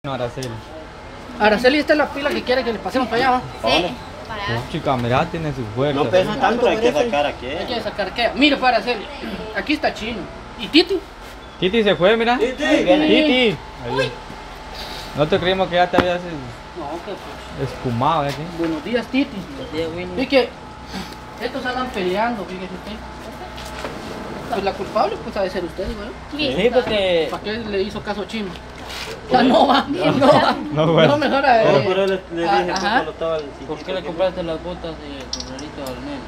No, Araceli. Araceli, esta es la pila que quiere que le pasemos para allá, ¿va? Sí, para allá. Chica, mira, tiene su fuerza. No pesa tanto, hay que sacar Hay aquí. que sacar qué. Mire, para Araceli. Aquí está Chino. ¿Y Titi? Titi se fue, mira. Titi. Titi. Ahí. Nosotros creímos que ya te habías No, que pues. esfumado, ¿eh? Buenos días, Titi. Y que estos andan peleando, fíjese usted. Pues la culpable, pues ha de ser usted, güey. Sí, porque... ¿Para qué le hizo caso Chino? Ya no va, no va. No, bueno. No, mejor No, pero le dije ajá. cuando estaba el ¿Por qué le compraste las botas de sombrerito al nene?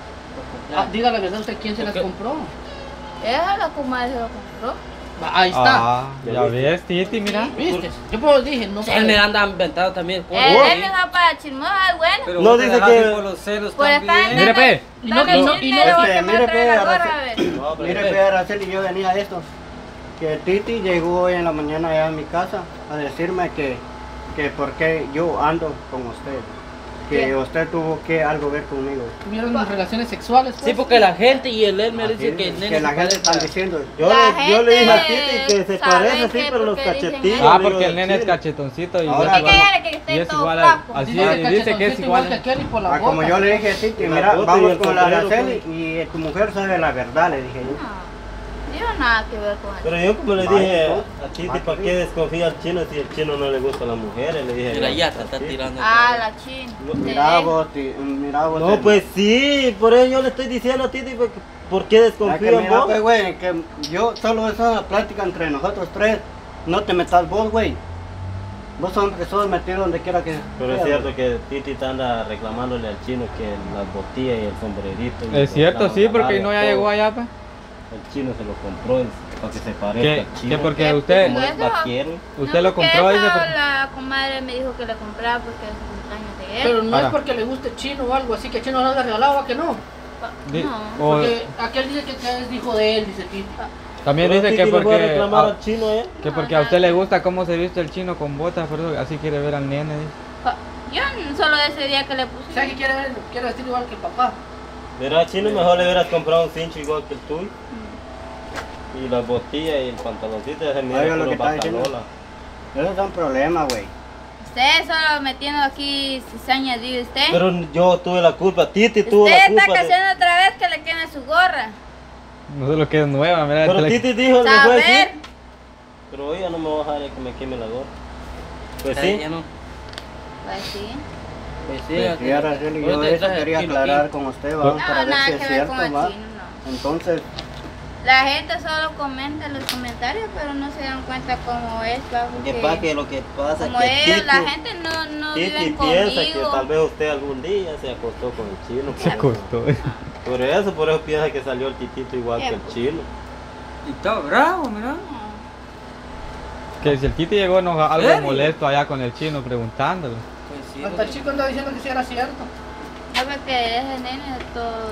Diga la verdad, ¿usted quién se las compró? Esa la comadre se lo compró. Va, ahí está. Ah, ya ves, Titi, mira. ¿Viste? Yo pues dije, no Él me anda inventado también. Él me va para chismosa, es bueno. Pero No vos te dice dejaste que- por los celos Por estar también. Mire, pe. Y no que no, y no mire, pe, Araceli. No, mire, pe, Araceli, yo venía a esto. Que Titi llegó hoy en la mañana allá a mi casa a decirme que por qué yo ando con usted. Que ¿Qué? usted tuvo que algo ver conmigo. tuvieron relaciones sexuales. Sí, Pues? porque la gente y él me Así dice es, que el nene que la se gente está parece a- diciendo. La Yo le dije a gente Titi que se sabe parece, sí, que pero los porque dicen cachetitos. eso. Ah, le porque digo, el nene es sí. cachetoncito y Ahora, es Dice que igual. ella que Y esté es todo igual flaco. así, Dice dice que es cachetoncito igual. que aquel y por la Como boca. yo le dije a Titi, La mira, bota y vamos el con la sombrero, Araceli y tu mujer sabe la verdad, le dije yo. No, yo nada que ver con eso. Pero yo como le Vaya, dije pues, a Titi, vaya, ¿para qué desconfía al chino si el chino no le gusta a las mujeres? Le dije. Mira, no, ya te está así. tirando. Ah, la china. Mira vos, mira vos. No, pues sí, por eso yo le estoy diciendo a Titi, pues, ¿por qué Es que desconfía en mira, vos? pues, güey, que yo solo esa plática entre nosotros tres, no te metas vos, güey. Vos hombre sos metido donde quiera que Pero es sea, cierto que Titi te anda reclamándole al chino que las botillas y el sombrerito. y Es los cierto, sí, reclama porque la no ya todo. llegó allá, pues. El chino se lo compró para que se parezca Que al chino. porque ¿Qué? usted, Como es Eso- vaquero. usted No, lo porque compró, dice. eso pero- la comadre me dijo que le compraba porque es cumpleaños de él. Pero no Ahora. es porque le guste Chino o algo así, que Chino no le ha regalado, ¿a que no? Di- No. o Porque aquel dice que es hijo de él, dice Titi. también Pero dice Titi que le fue a porque, reclamar al chino, ¿eh? que porque a usted le gusta cómo se viste el chino con botas, por eso así quiere ver al nene. Dice. Yo solo ese día que le puse. O sea, que quiere vestir igual que el papá. Mira, chino, mejor le hubieras comprado un cincho igual que el tuyo. Y las botillas y el pantaloncito, ya se mira Oiga lo puro que está diciendo. bacalola. Esos son problemas, güey. Usted solo metiendo aquí cizaña, dice usted. Pero yo tuve la culpa, Titi tuvo Usted la está culpa. haciendo otra vez que le queme su gorra. No sé lo que es nueva, mira. Pero te la- Titi dijo, le fue a decir. Saber. Pero hoy ya no me voy a dejar que me queme la gorra. Pues Ya sí. no. Pues sí. Pues sí, Pues, ya sí, te- Araceli, Hoy yo te eso traje quería kilo aclarar aquí. con usted, Pues- va, No, para ver nada si que es ver cierto, con el va. chino, no. Entonces, La gente solo comenta en los comentarios, pero no se dan cuenta cómo es, va, Que porque pasa que lo que pasa como es que ellos, la Titi, gente no Titi viven piensa que conmigo. tal vez usted algún día se acostó con el chino. Se costó. Por eso piensa que salió el titito igual que el chino. Y está bravo, mira. Que si el Titi llegó enojado, algo ¿Serio? molesto allá con el chino preguntándole. Pues sí. Hasta el chico anda diciendo que sí era cierto. No, porque ese nene todo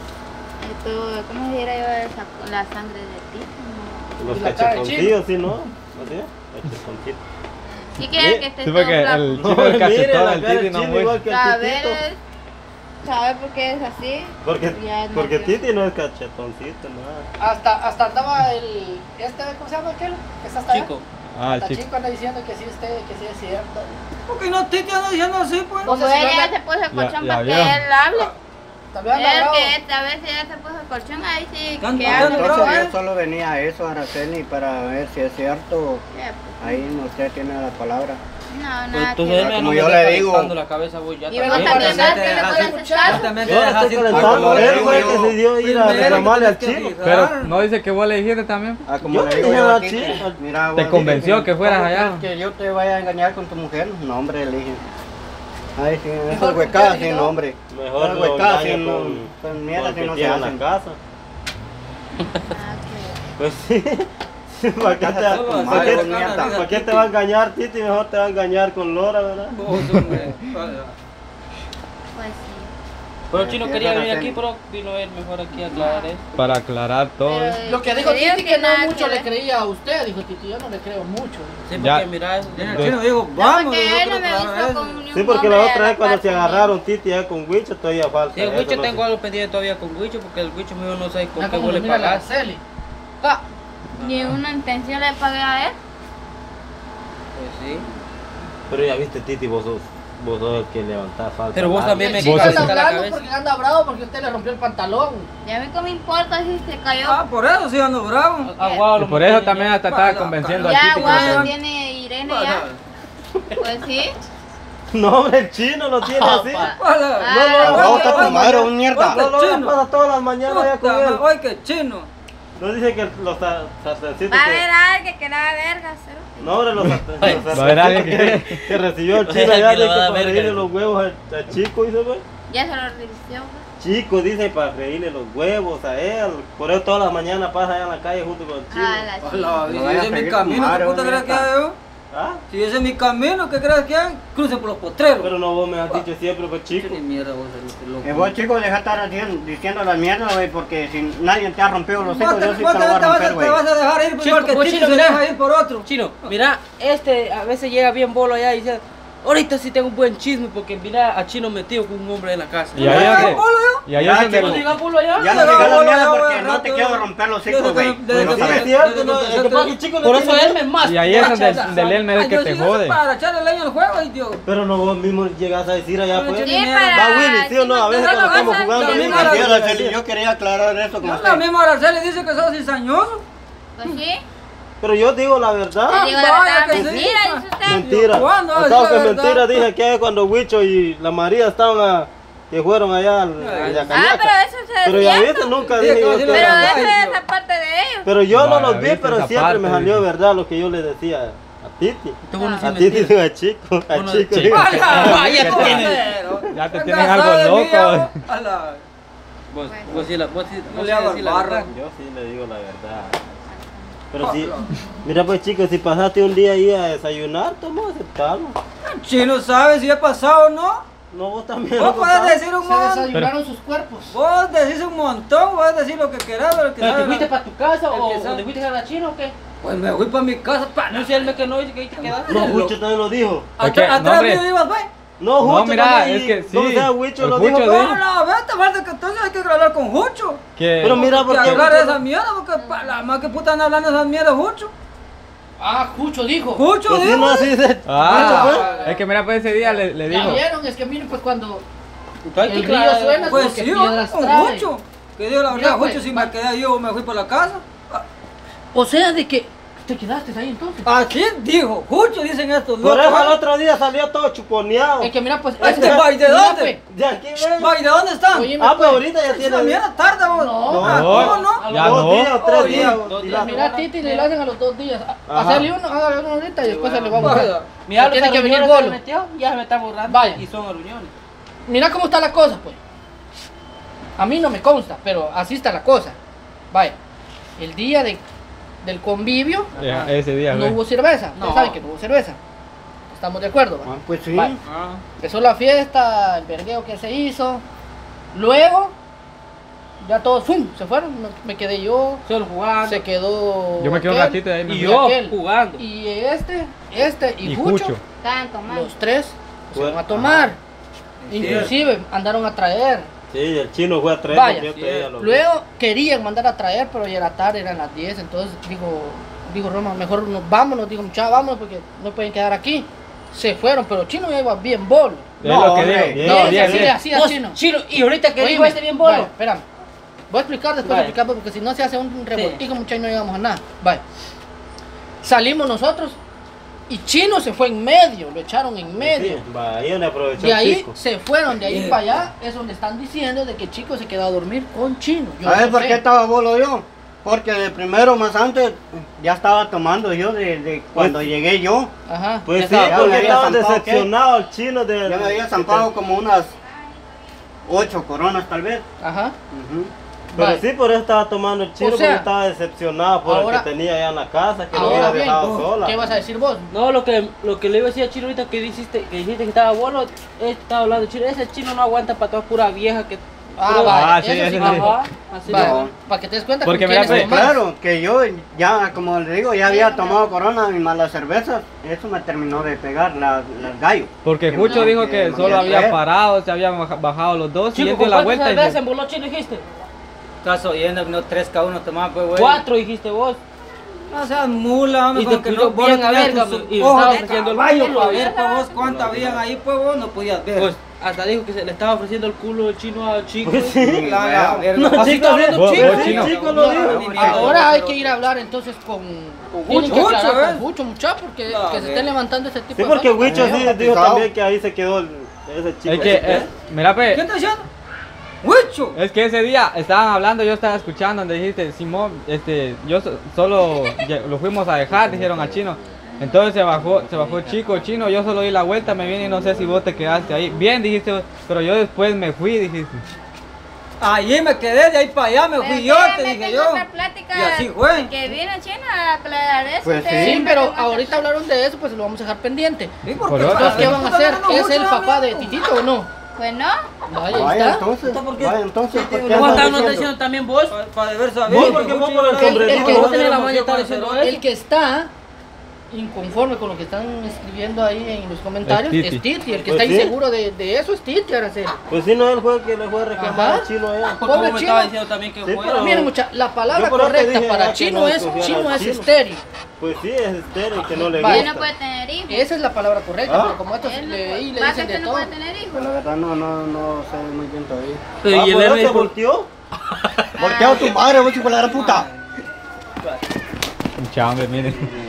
¿cómo se diría yo? La sangre de ti. Los Y la cara de cachetoncillos, ¿sí, no? ¿Así? Cachetoncitos. Sí quiere que esté Sí, todo porque flaco. el No, chino del mire cachetón la del cara Titi del no chino muere. igual que el Saber titito. saber por qué es así. Porque Ya no. Titi no es cachetoncito, nada. Hasta andaba ¿cómo se llama aquel? Que está hasta allá. Chico. Ah, el Hasta chico. chico anda diciendo que sí es cierto. ¿Por qué no te ando diciendo así, pues? No sé Como si él ya anda- se puso el colchón ya para que vieron. él hable. También anda Él bravo. que esta vez ya se puso el colchón, ahí sí Canta, que canta, hable. bravo, entonces yo solo venía a eso, Araceli, para ver si es cierto. Ya, pues, Ahí usted tiene la palabra. no, nada Pues que tú ver. como yo le digo. la cabeza, voy ya Y vos también. también Ya vas te que no dejas le ir. haces caso. Ya también te Yo le dejas estoy ir. calentando, como le él digo fue el yo, que se dio a ir a primero reclamarle al tienes que chino. Pero fijar. no dice que vos le dijiste también. Ah, como Yo le le digo dije yo a a la Titi, chica. mira, Te vos, convenció dije, que fueras ¿cómo allá? crees que yo te vaya a engañar con tu mujer? No, hombre, le dije. Ay, sí, Mejor esas que huecadas usted, sí, ¿no? no, hombre. Mejor Esas lo huecadas sí, engaña no, con son mierdas el que que no se tiene en la hacen. casa. Nada que Pues sí. ¿Para qué Casa tu ¿para madre, qué- mierda. para qué te va a engañar, Titi? Mejor te va a engañar con Lora, ¿verdad? Vos, hombre. ver. Pues sí. Pero el chino Sí, quería eso venir no aquí, sé. pero vino él mejor aquí a aclarar esto. Para aclarar todo. Pero, Lo que dijo te digo Titi que no nada mucho que le ver. creía a usted, dijo Titi, yo no le creo mucho. Sí, Ya. porque mira, el Yo- chino dijo, No, vamos. porque yo él quiero no me aclarar visto eso. con ni un Sí, porque la hombre otra a vez cuando par se conmigo. agarraron Titi ya con Wicho todavía falta. Sí, el eso Wicho no tengo sé. algo pendiente todavía con Wicho, porque el Wicho mío no sabe con Ya qué como vos le mira la pagás. Araceli. Ah, Ni una intención le pagué a él. Pues sí. Pero ya viste, Titi, vos sos el que levantás falta. Pero vos también me El chico cagaste anda la hablando cabeza. porque anda bravo porque usted le rompió el pantalón. Ya a mí que me importa si se cayó. Ah, por eso sí ando bravo. Aguado, Y por eso también hasta estaba convenciendo al Ya, Titi. guau, tiene Irene ya. Pues sí. No, hombre, el chino lo tiene así. Ah, Vos está tu madre, un mierda. No, lo pasa todas las mañanas ya con él. Ay, qué chino. No dice que los sartencitos va a que... haber alguien que la verga, ¿cero? No, hombre, los Va a haber alguien sartencitos que recibió el O sea, chino allá que le dice va a dar para verga. freírle los huevos al chico, dice, güey. Ya se lo revisó. Chico, dice para freírle los huevos a él. Por eso todas las mañanas pasa allá en la calle junto con el chino. Ah, la chica. Hola, No si vaya a ese es mi seguir camino, con ¿qué Mario, puta crees que neta. hay yo? ¿Ah? Si ese es mi camino, ¿qué crees que hay? Cruce por los potreros. Pero no vos me has dicho siempre, pues chico. Ni mierda vos saliste loco. Vos chicos, deja de estar diciendo las mierdas, güey, porque si nadie te ha rompido los hijos, Vos yo te sí te lo voy a romper, güey. vas a dejar ir Chico, igual que vos, Tito chino, se mira. deja ir por otro. Chino, mira, a veces llega bien bolo allá y dice, ahorita sí tengo un buen chisme porque mira a Chino metido con un hombre en la casa. Y ahí es donde- y ahí es Ya, donde... chicos, ¿No diga bolo allá? Ya no Llega digas las bola, mierdas ya porque voy no al te rato. quiero romper los Desde hijos, que- güey. desde No que- Sí, sabes. es cierto, desde no, que es que empezaste- para que chico le Por eso tiene- él me más. Y ahí es donde él me Ay, el que yo te sí, jode. para echarle leña al juego, idiota. Pero no vos mismo llegas a decir allá, Pero pues. yo Sí, ni para... Va Willy, ¿sí o no? A veces cuando estamos jugando, la Willy misma me hora- tira, Yo quería aclarar eso con La usted. misma Araceli dice que sos cizañoso. Pues sí. Pero yo digo la verdad. Le digo la vaya verdad, que sí. mentira, dice usted. Mentira. ¿Cuándo? Al Es cabo la que verdad. mentira dije que cuando Huicho y la María estaban que fueron allá a Ah, Yacayaca. pero eso se Pero ya desvió. viste, nunca Sí, dije como yo si que lo Pero era- Ay, eso es Dios. esa parte de ellos. Pero yo no Vaya, los vi, viste pero esa siempre me parte, salió dije. verdad lo que yo le decía a Titi. Esto bueno sí A es Titi mentira. digo a Chico, a Uno Chico. de digo. Vaya, Ya te Anda, tienen algo sabe de mí, loco. a la- Vos sí la, vos sí, No vos le sí hago decís al la barro. verdad. Yo sí le digo la verdad. Pero sí, mira pues chicos, si pasaste un día ahí a desayunar, toma aceptarlo. Chino sabe si he pasado o no. No, vos también. Vos lo podés contás. decir un Se montón. desayunaron sus cuerpos. Vos decís un montón, vos decís lo que querás, pero el que ¿Pero te sabe. fuiste para tu casa el o que sabe. te fuiste a la China o qué? Pues me voy para mi casa. No sé, él me que no dice que ahí te quedaste. No, Huicho también lo dijo. Es que, no, Atrás hombre. mío ibas, pues. No, No, Huicho mira, también, es que sí. ¿Dónde está Huicho? El Lo Huicho dijo. dijo. ¿no? No, vete, falta que entonces hay que hablar con Jucho. Que... Pero mira, Porque porque hablar de esa mierda, porque pa' la más que puta andan hablando de esas mierdas, Jucho. Ah, Cucho dijo. Jucho, Pues sí, dijo. no así dice. Ah, es que mira, pues ese día le Ya dijo... vieron, es que miren pues cuando Hay que el río aclarar- suena Pues porque sí, piedras con trae. Jucho. Que digo la Mira, verdad, pues, Jucho, si va- me quedé yo, me fui por la casa. O sea, de que te quedaste ahí entonces. Así dijo, Jucho, dicen estos Por eso al locos. otro día salió todo chuponeado. Es que mira pues... Este ese- va, ¿y de mira, dónde? pues, ¿De aquí ven? Va, ¿y de dónde están? Oye, Ah, pues ahorita ya Es una tiene mierda tarde, vos. No. Ah, ¿cómo no? A los Ya 2 no. días o 3 Oye, días. dos y días, la- Mira, Titi le lo hacen a los 2 días. Ajá. Hacerle uno, hágale uno ahorita y después se le va a Vaya. buscar. Mira, Tiene que venir se bolo. metió, ya se me está borrando. Vaya. Y son reuniones. Mira cómo está la cosa, pues. A mí no me consta, pero así está la cosa. Vaya, el día del convivio Ya, ese día, no güey. hubo cerveza. No. Ustedes saben que no hubo cerveza. ¿Estamos de acuerdo? va? Ah, pues sí. Vaya. Empezó la fiesta, el vergueo que se hizo. Luego, ya todos ¡fum! Se fueron. Me quedé yo. Solo jugando. Se quedó. Yo me quedo un aquel, ratito y ahí me Y fui. yo aquel. jugando. Y este y Y Jucho. Jucho. Estaban tomando. Los tres se Bueno, van a tomar. Sí. Inclusive andaron a traer. Sí, el chino fue a traer. Vaya. porque yo traía los- Luego querían mandar a traer, pero ya era tarde, eran las 10. Entonces digo Roma, mejor nos vámonos. Digo, muchachos, vámonos porque no pueden quedar aquí. Se fueron, pero Chino ya iba bien bolo. Es lo que hombre, digo. bien, No, Bien, bien, así, bien. así a Vos, Chino. Chino, y ahorita que dijo Oíme, este bien bolo. vaya, espérame. Voy a explicar después de Vaya. explicar porque si no se hace un revoltijo, muchachos, no llegamos a nada. Vaya. Salimos nosotros y Chino se fue en medio, lo echaron en medio. Sí, va, ahí donde aprovechó De el ahí chico. se fueron, de ahí para allá, es donde están diciendo de que Chico se quedó a dormir con Chino. Yo ¿Sabes no por sé. qué estaba bolo yo? Porque de primero más antes ya estaba tomando yo de cuando llegué yo. Ajá. Pues sí, Ya ya porque me había estaba zampado, decepcionado el chino de... Ya me había zampado como unas 8 coronas tal vez. Ajá. Ujú. Pero Vale. sí, por eso estaba tomando el chino, O sea, porque estaba decepcionado por ahora- el que tenía allá en la casa, que lo Ahora había bien, dejado sola. ¿qué vas a decir vos? No, lo que le iba a decir a Chino ahorita que dijiste que estaba bueno, estaba hablando de Chino. Ese Chino no aguanta para toda pura vieja que. Vaya, sí, eso ese sí. Ajá, así Vaya, No. para que te des cuenta Porque con mira, quiénes pues, tomás. Claro, que yo ya, como le digo, ya había tomado corona y más las cervezas. Eso me terminó de pegar, las gallos. Porque Que Jucho no, dijo que que no solo había había traer. parado, se habían bajado los dos y Chico, él ¿con dio la cuántas vuelta y cervezas se... emboló Chino dijiste? Estás oyendo, no 3 cada uno tomaba, pues, güey. 4 dijiste vos. No seas mula, hombre, Y con te que cuidó no bien a tenías verga, tus y ojos estaba de ofreciendo el caballo culo, para pues. ver pues vos cuánta habían ahí, pues vos no podías ver. Pues hasta dijo que se le estaba ofreciendo el culo del chino a chico. Pues sí. La verga. No, Así chico, está hablando vos- chico. vos chino. Chico lo dijo. Ahora hay que ir a hablar entonces con tienen que Huicho, aclarar ¿eh? con Huicho, muchacho, porque No, que se estén levantando ese tipo Sí, de porque cosas. Huicho sí dijo también que ahí se quedó ese chico. Es que, mira, ¿Qué pe, está diciendo? ¡Huicho! es que ese día estaban hablando, yo estaba escuchando donde dijiste, Simón, yo solo lo fuimos a dejar, dijeron al chino. Entonces se bajó chico, chino, yo solo di la vuelta, me vine y no sé si vos te quedaste ahí. Bien, dijiste, pero yo después me fui, dijiste. Allí me quedé, de ahí para allá me fui yo, te dije yo. Otra plática Y así fue. que viene China a aclarar eso. Pues ustedes Sí, me pero preguntan. ahorita hablaron de eso, pues lo vamos a dejar pendiente. Sí, Por porque otro, Entonces, ¿qué van a hacer? Puta, ¿Es el mucho, papá de amigo. Titito o no? Pues no. Vaya, ahí Vaya, está. entonces, vaya, entonces, ¿por qué ¿Cómo andas estás no está diciendo? diciendo también vos? Para deber saber. Vos, porque vos por el sombrerito, vos tenés la maña estar diciendo eso. El que está inconforme con lo que están escribiendo ahí en los comentarios Es es Titi. Titi. El que Pues está sí. inseguro de eso es Titi, Araceli. Pues sí, no, él fue el que le fue a reclamar Ajá. al chino allá. Porque Pobre vos me chino. estaba diciendo también que Sí, fue. pero- Miren, mucha, la palabra Yo por eso te correcta dije, para que chino no es escogiera al chino. estéril. Pues sí, es estéril, que no le Vaya. Ya gusta. no puede tener hijos. Esa es la palabra correcta, Ah. pero como estos Él no le puede- dicen Vaca de que no todo. puede tener hijos. La verdad no sé muy bien todavía. Pero y el ¿por eso Hermes se por- volteó? Volteado tu madre, vos hijo de la gran puta. Mucha hombre, miren.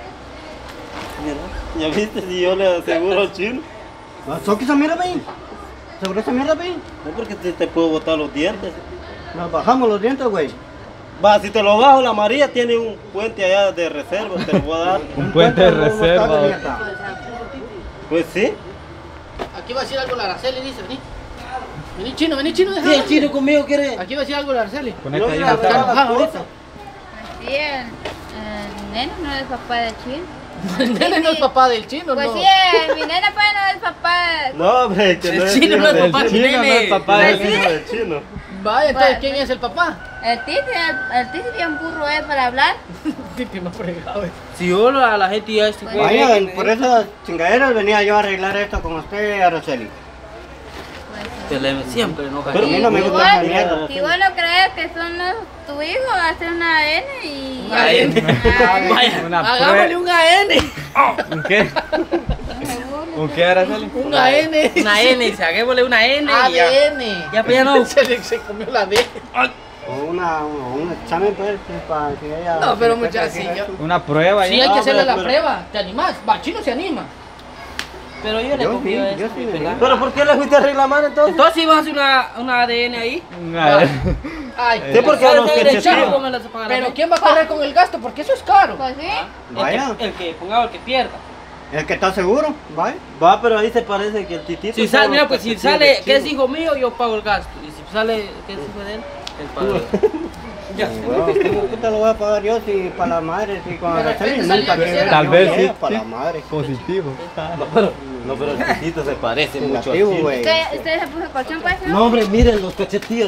¿Ya viste si yo le aseguro al chino? ¿Sos que esa mierda, ven? ¿Seguro esa mierda, ven? No, porque te puedo botar los dientes. Nos bajamos los dientes, güey. Va, si te lo bajo, la María tiene un puente allá de reserva, te lo voy a dar. Un puente de ¿Cómo estás, reserva. mierda? Pues sí. Aquí va a decir algo la Araceli, dice, vení. Vení chino, deja. Sí, el chino conmigo quiere. Aquí va a decir algo la Araceli. Conecta ahí. No, Está Las enojado cosas. ahorita. Sí, el nene no es papá de Chino. El nene no es papá del chino, Pues no. sí, mi nene pues no es papá. No, hombre, que no es chino no es El papá del chino no nene. es papá No del es chino. hijo del chino. Vaya, entonces, Bueno. ¿quién es el papá? El Titi bien burro es para hablar. Titi me ha fregado. Si yo a la gente ya este fue. Vaya, por esas chingaderas venía yo a arreglar esto con usted, Araceli. Que le siempre enoja. Pero a mí no me gusta esa mierda. Igual, si vos no crees que son tu hijo, hacer una N y... Una N. Vaya. Una Hagámosle prueba. un AN. ¿Un qué? ¿Un qué, Araceli? Un AN. Una N, si hagámosle una N y ya. ADN. Ya, pues ya no. Se comió la D. O un examen, pues, para que ella... No, pero se le muchachos, pueda sí, hacer yo- esto. Una prueba Sí, ahí. hay que Ah, hacerle la pero- prueba. ¿Te animás? Va, chino se anima. Pero yo le Yo confío sí, a yo eso. sí mi me pelada. ¿Pero por qué le fuiste a reclamar entonces? Entonces sí vas a hacer una ADN ahí. Ay, Sí, porque a los ¿Sabes que el se chavo tiran. cómo me la paga la pero gente? ¿quién va a correr con el gasto? Porque eso es caro. Pues sí. Vaya, El que ponga o el que pierda. el que está seguro, vaya. Va, pero ahí se parece que el titito. Si sabe sale, mira, los pues si calcetines sale de que es chino. hijo mío, yo pago el gasto. Y si sale que es hijo de él, él paga. Bueno, ¿cómo puta lo voy a pagar yo si para la madre, si con De Araceli repente nunca salía quiero que Tal yo vez ella sí. para la madre. Positivo. No, pero el titito se parece mucho al Negativo, chino. güey. ¿Usted se puso colchón pues? No, hombre, miren los cachetillos.